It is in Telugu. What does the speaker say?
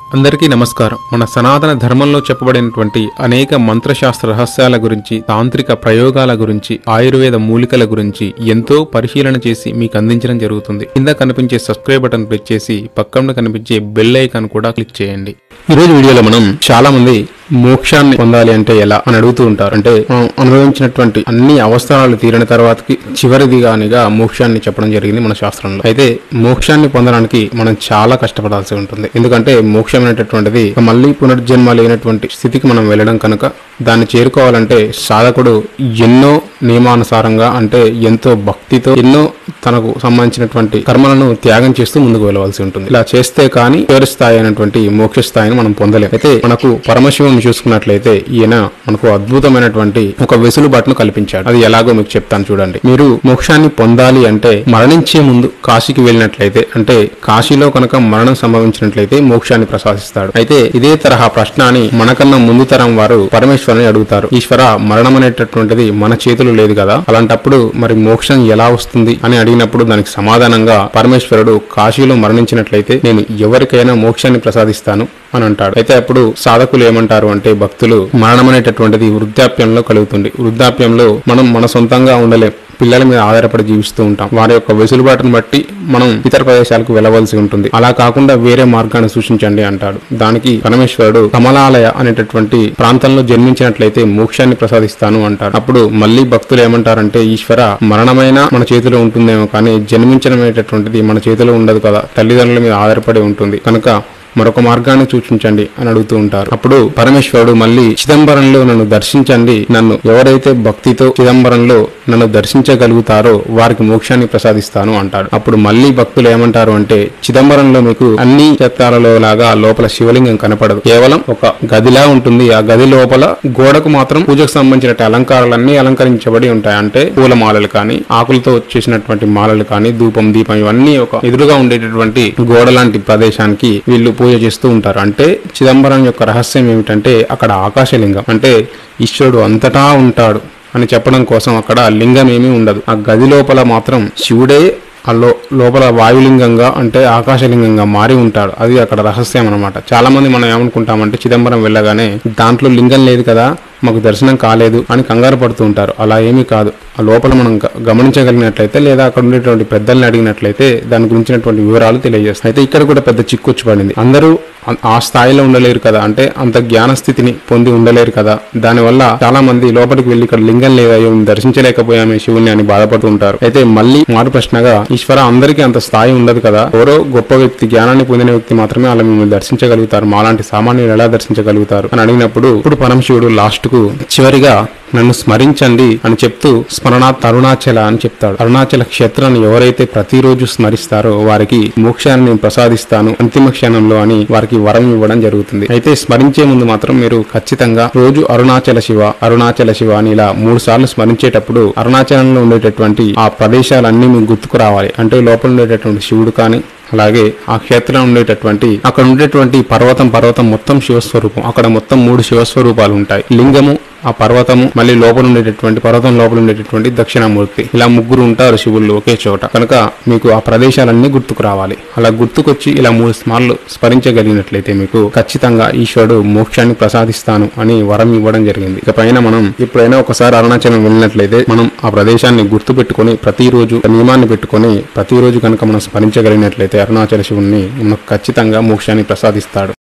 అందరికీ నమస్కారం. మన సనాతన ధర్మంలో చెప్పబడినటువంటి అనేక మంత్రశాస్త్ర రహస్యాల గురించి, తాంత్రిక ప్రయోగాల గురించి, ఆయుర్వేద మూలికల గురించి ఎంతో పరిశీలన చేసి మీకు అందించడం జరుగుతుంది. కింద కనిపించే సబ్స్క్రైబ్ బటన్ క్లిక్ చేసి పక్కన కనిపించే బెల్ ఐకాన్ కూడా క్లిక్ చేయండి. ఈ రోజు వీడియోలో మనం చాలా మంది మోక్షాన్ని పొందాలి అంటే ఎలా అని అడుగుతూ ఉంటారు. అంటే మనం అనుభవించినటువంటి అన్ని అవసరాలు తీరిన తర్వాతకి చివరిదిగానిగా మోక్షాన్ని చెప్పడం జరిగింది మన శాస్త్రంలో. అయితే మోక్షాన్ని పొందడానికి మనం చాలా కష్టపడాల్సి ఉంటుంది. ఎందుకంటే మోక్షం అనేటటువంటిది మళ్ళీ పునర్జన్మ లేనటువంటి స్థితికి మనం వెళ్ళడం కనుక దాన్ని చేరుకోవాలంటే సాధకుడు ఎన్నో నియమానుసారంగా, అంటే ఎంతో భక్తితో, ఎన్నో తనకు సంబంధించినటువంటి కర్మలను త్యాగం చేస్తూ ముందుకు వెళ్ళవలసి ఉంటుంది. ఇలా చేస్తే కానీ చివరి స్థాయి అయినటువంటి మోక్ష స్థాయిని మనం పొందలేం. అయితే మనకు పరమశివుని చూసుకున్నట్లయితే ఈయన మనకు అద్భుతమైనటువంటి ఒక వెసులుబాటును కల్పించాడు. అది ఎలాగో మీకు చెప్తాను చూడండి. మీరు మోక్షాన్ని పొందాలి అంటే మరణించే ముందు కాశీకి వెళ్ళినట్లయితే, అంటే కాశీలో కనుక మరణం సంభవించినట్లయితే మోక్షాన్ని ప్రసాదిస్తాడు. అయితే ఇదే తరహా ప్రశ్నని మనకన్నా ముందు తరం వారు పరమేశ్వరుని అడుగుతారు. ఈశ్వర, మరణం అనేటటువంటిది మన చేతులు లేదు కదా, అలాంటప్పుడు మరి మోక్షం ఎలా వస్తుంది అని అడిగినప్పుడు దానికి సమాధానంగా పరమేశ్వరుడు కాశీలో మరణించినట్లయితే నేను ఎవరికైనా మోక్షాన్ని ప్రసాదిస్తాను అని అంటాడు. అయితే అప్పుడు సాధకులు ఏమంటారు అంటే, భక్తులు, మరణం అనేటటువంటిది వృద్ధాప్యంలో కలుగుతుంది. వృద్ధాప్యంలో మనం మన సొంతంగా ఉండలేం. పిల్లల మీద ఆధారపడి జీవిస్తూ ఉంటాం. వారి యొక్క వెసులుబాటును బట్టి మనం ఇతర ప్రదేశాలకు వెళ్ళవలసి ఉంటుంది. అలా కాకుండా వేరే మార్గాన్ని సూచించండి అంటాడు. దానికి పరమేశ్వరుడు కమలాలయ అనేటటువంటి ప్రాంతంలో జన్మించినట్లయితే మోక్షాన్ని ప్రసాదిస్తాను అంటాడు. అప్పుడు మళ్ళీ భక్తులు ఏమంటారంటే, ఈశ్వర, మరణమైనా మన చేతిలో ఉంటుందేమో కానీ జన్మించడం అనేటటువంటిది మన చేతిలో ఉండదు కదా, తల్లిదండ్రుల మీద ఆధారపడి ఉంటుంది కనుక మరొక మార్గాన్ని సూచించండి అని అడుగుతూ ఉంటారు. అప్పుడు పరమేశ్వరుడు మళ్ళీ చిదంబరంలో నన్ను దర్శించండి, నన్ను ఎవరైతే భక్తితో చిదంబరంలో నన్ను దర్శించగలుగుతారో వారికి మోక్షాన్ని ప్రసాదిస్తాను అంటాడు. అప్పుడు మళ్ళీ భక్తులు ఏమంటారు అంటే, చిదంబరంలో మీకు అన్ని క్షేత్రాలలో లాగా లోపల శివలింగం కనపడదు, కేవలం ఒక గదిలా ఉంటుంది. ఆ గది లోపల గోడకు మాత్రం పూజకు సంబంధించిన అలంకారాలన్నీ అలంకరించబడి ఉంటాయి. అంటే పూల మాలలు కానీ, ఆకులతో చేసినటువంటి మాలలు కానీ, ధూపం, దీపం ఇవన్నీ ఒక ఎదురుగా ఉండేటటువంటి గోడ లాంటి ప్రదేశానికి వీళ్ళు పూజ చేస్తూ ఉంటారు. అంటే చిదంబరం యొక్క రహస్యం ఏమిటంటే అక్కడ ఆకాశలింగం, అంటే ఈశ్వరుడు అంతటా ఉంటాడు అని చెప్పడం కోసం అక్కడ లింగం ఏమీ ఉండదు. ఆ గది లోపల మాత్రం శివుడే ఆ లోపల వాయులింగంగా, అంటే ఆకాశలింగంగా మారి ఉంటాడు. అది అక్కడ రహస్యం అనమాట. చాలా మంది మనం ఏమనుకుంటామంటే, చిదంబరం వెళ్ళగానే దాంట్లో లింగం లేదు కదా, మాకు దర్శనం కాలేదు అని కంగారు పడుతూ ఉంటారు. అలా ఏమీ కాదు. ఆ లోపల మనం గమనించగలిగినట్లయితే లేదా అక్కడ ఉండేటువంటి పెద్దల్ని అడిగినట్లయితే దాని గురించినటువంటి వివరాలు తెలియజేస్తాయి. అయితే ఇక్కడ కూడా పెద్ద చిక్కు వచ్చి పడింది. అందరూ ఆ స్థాయిలో ఉండలేరు కదా, అంటే అంత జ్ఞాన స్థితిని పొంది ఉండలేరు కదా. దానివల్ల చాలా మంది లోపలికి వెళ్లి ఇక్కడ లింగం లేదయ్యో, దర్శించలేకపోయామే శివుని అని బాధపడుతూ ఉంటారు. అయితే మళ్ళీ మారు ప్రశ్నగా, ఈశ్వర, అందరికీ అంత స్థాయి ఉండదు కదా, ఎవరో గొప్ప వ్యక్తి, జ్ఞానాన్ని పొందిన వ్యక్తి మాత్రమే అలా మిమ్మల్ని దర్శించగలుగుతారు, మాలాంటి సామాన్యులు ఎలా దర్శించగలుగుతారు అని అడిగినప్పుడు ఇప్పుడు పరమశివుడు లాస్ట్ కు చివరిగా నన్ను స్మరించండి అని చెప్తూ స్మరణాత్ అరుణాచల అని చెప్తాడు. అరుణాచల క్షేత్రాన్ని ఎవరైతే ప్రతిరోజు స్మరిస్తారో వారికి మోక్షాన్ని ప్రసాదిస్తాను అంతిమ క్షణంలో అని వారికి వరం ఇవ్వడం జరుగుతుంది. అయితే స్మరించే ముందు మాత్రం మీరు ఖచ్చితంగా రోజు అరుణాచల శివ, అరుణాచల శివ అని ఇలా 3 సార్లు స్మరించేటప్పుడు అరుణాచలంలో ఉండేటటువంటి ఆ ప్రదేశాలన్నీ మీకు గుర్తుకు రావాలి. అంటే లోపల ఉండేటటువంటి శివుడు కానీ, అలాగే ఆ క్షేత్రం ఉండేటటువంటి అక్కడ ఉండేటువంటి పర్వతం మొత్తం శివస్వరూపం. అక్కడ మొత్తం 3 శివస్వరూపాలు ఉంటాయి. లింగము, ఆ పర్వతము, మళ్ళీ లోపల ఉండేటటువంటి పర్వతం లోపల ఉండేటటువంటి దక్షిణామూర్తి, ఇలా 3 ఉంటారు శివుళ్ళు ఒకే చోట. కనుక మీకు ఆ ప్రదేశాలన్నీ గుర్తుకు రావాలి. అలా గుర్తుకొచ్చి ఇలా 3 సార్లు స్మరించగలిగినట్లయితే మీకు ఖచ్చితంగా ఈశ్వరుడు మోక్షాన్ని ప్రసాదిస్తాను అని వరం ఇవ్వడం జరిగింది. ఇకపైన మనం ఎప్పుడైనా ఒకసారి అరుణాచలం వెళ్ళినట్లయితే మనం ఆ ప్రదేశాన్ని గుర్తు పెట్టుకుని ప్రతిరోజు నియమాన్ని పెట్టుకుని ప్రతిరోజు కనుక మనం స్మరించగలిగినట్లయితే అరుణాచల శివుణ్ణి మనకు ఖచ్చితంగా మోక్షాన్ని ప్రసాదిస్తాడు.